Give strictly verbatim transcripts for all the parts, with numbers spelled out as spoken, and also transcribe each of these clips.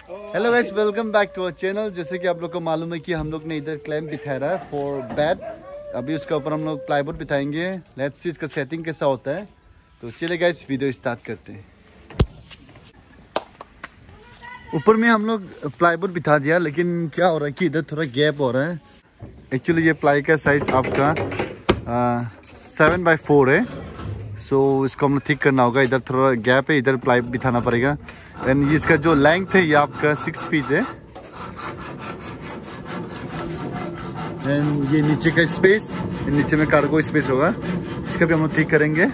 Hello guys, welcome back to our channel. जैसे कि आप लोग को मालूम है कि हम लोग ने इधर क्लैम्प बिठाया रहा है फॉर बेड। अभी उसके ऊपर हम लोग प्लाईवुड बिठाएंगे। लेट्स सी इसका सेटिंग कैसा होता है। तो चलिए गाइस, वीडियो स्टार्ट करते हैं। ऊपर में हम लोग प्लाईवुड बिठा दिया, लेकिन क्या हो रहा है कि इधर थोड़ा गैप हो रहा है। एक्चुअली ये प्लाई का साइज आपका सेवन बाई फोर है। सो so, इसको हम लोग ठीक करना होगा। इधर थोड़ा गैप है, इधर प्लाई बिठाना पड़ेगा। एंड इसका जो लेंथ है ये आपका सिक्स फीट है। एंड ये नीचे का स्पेस, नीचे में कार्गो स्पेस होगा, इसका भी हम लोग ठीक करेंगे।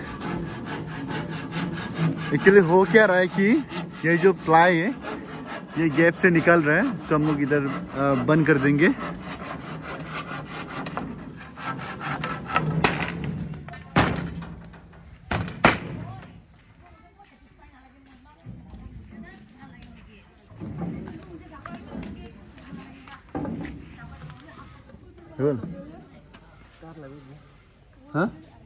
एक्चुअली हो क्या रहा है कि ये जो प्लाई है ये गैप से निकल रहा है, तो हम लोग इधर बंद कर देंगे। हाँ,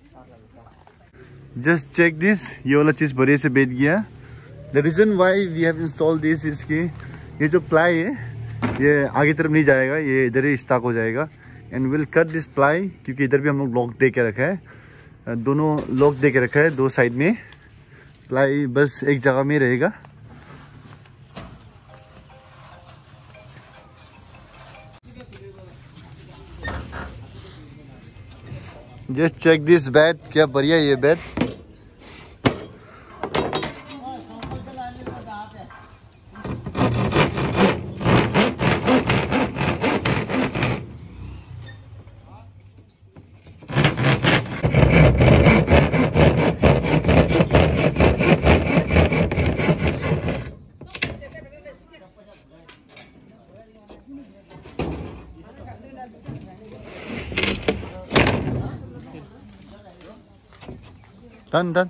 जस्ट चेक दिस, ये वाला चीज बढ़िया से बैठ गया। The reason why we have install this is कि ये जो प्लाई है ये आगे तरफ नहीं जाएगा, ये इधर ही स्टॉक हो जाएगा। And will cut this ply, क्योंकि इधर भी हम लोग लॉक दे के रखा है, दोनों लॉक दे के रखा है दो साइड में। प्लाई बस एक जगह में रहेगा। जस्ट चेक दिस बेड, क्या बढ़िया ये bed. Done, done.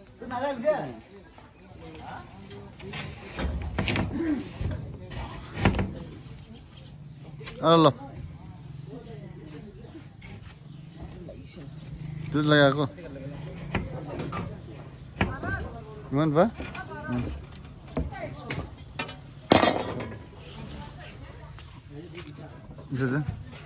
Allah. Terus lagi aku. Gimana, Pak? Hmm. Bisa.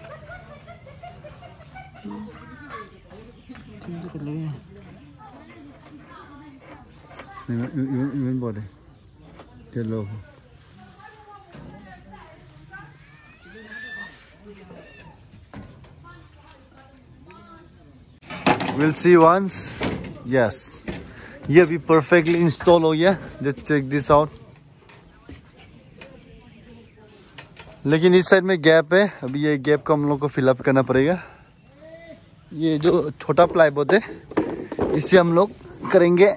Even body, hello. We'll see once. Yes, ये अभी perfectly install हो गया। Just check this out. लेकिन इस साइड में गैप है, अभी ये गैप को हम लोग को फिलअप करना पड़ेगा। ये जो छोटा प्लाईवुड है इससे हम लोग करेंगे।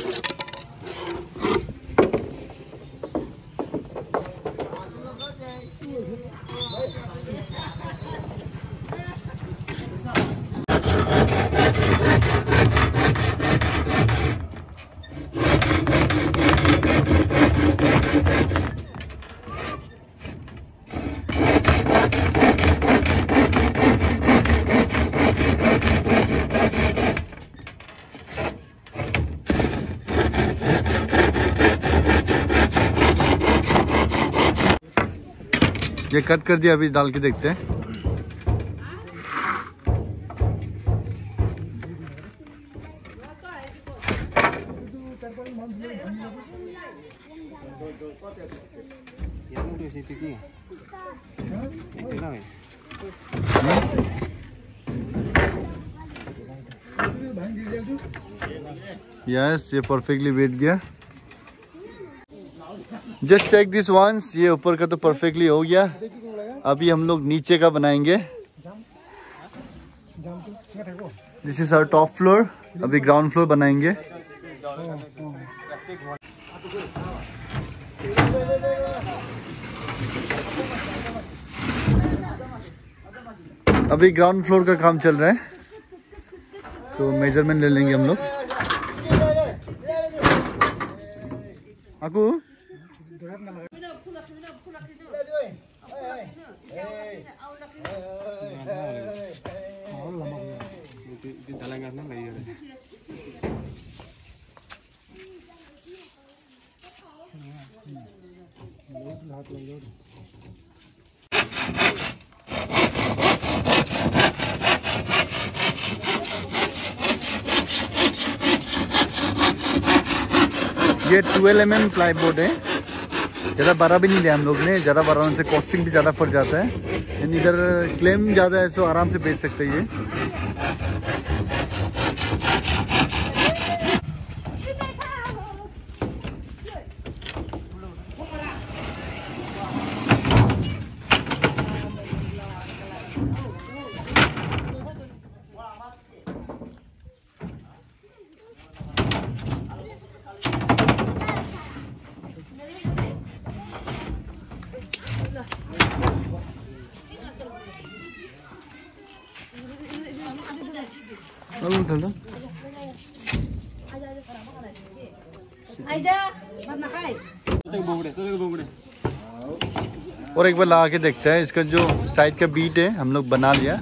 ये कट कर दिया, अभी डाल के देखते हैं। यस, ये परफेक्टली बैठ गया। जस्ट चेक दिस वंस, ये ऊपर का तो परफेक्टली हो गया। अभी हम लोग नीचे का बनाएंगे। This is our top floor, अभी ग्राउंड फ्लोर बनाएंगे। अभी ग्राउंड फ्लोर का काम चल रहा है, तो मेजरमेंट ले लेंगे हम लोग। आकू ये twelve M M ply board है, ज़्यादा बड़ा भी नहीं लिया हम लोग ने, ज़्यादा बड़ा होने से कॉस्टिंग भी ज़्यादा पड़ जाता है। एंड इधर क्लेम ज़्यादा है, सो आराम से बेच सकते हैं ये। और एक बार लगा के देखते हैं, इसका जो साइड का बीट है हम लोग बना लिया।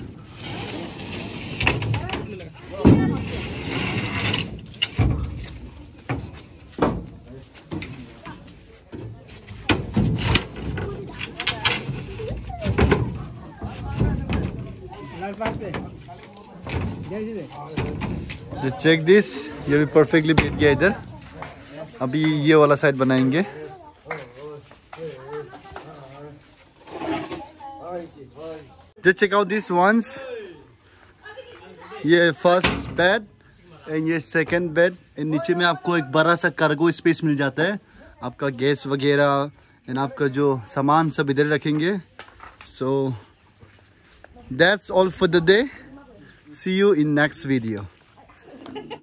Just check this, ये भी परफेक्टली बैठ गया इधर। अभी ये वाला साइड बनाएंगे। Just check out this ones, ये फर्स्ट बेड एंड ये सेकंड बेड। नीचे में आपको एक बड़ा सा कार्गो स्पेस मिल जाता है, आपका गैस वगैरह एंड आपका जो सामान सब इधर रखेंगे। So that's all for the day. See you in next video.